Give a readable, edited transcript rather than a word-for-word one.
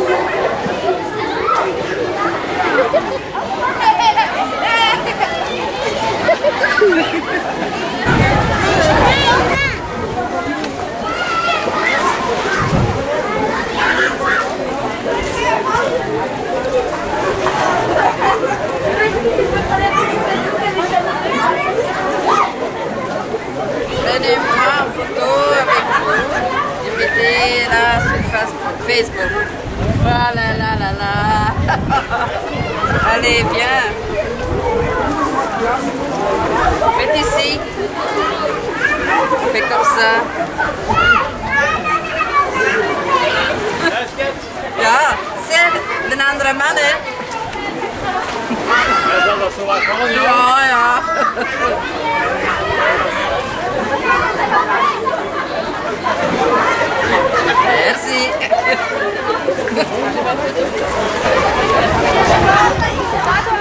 Prenez-moi en photo avec vous et mettez-la sur Facebook. Voilà, là, là, là. Allez, viens. Faites ici. Fais comme ça. Ja, zeg, de andere man, hè. Hij zal dat zo wat gaan, ja. Ja, ja. Merci.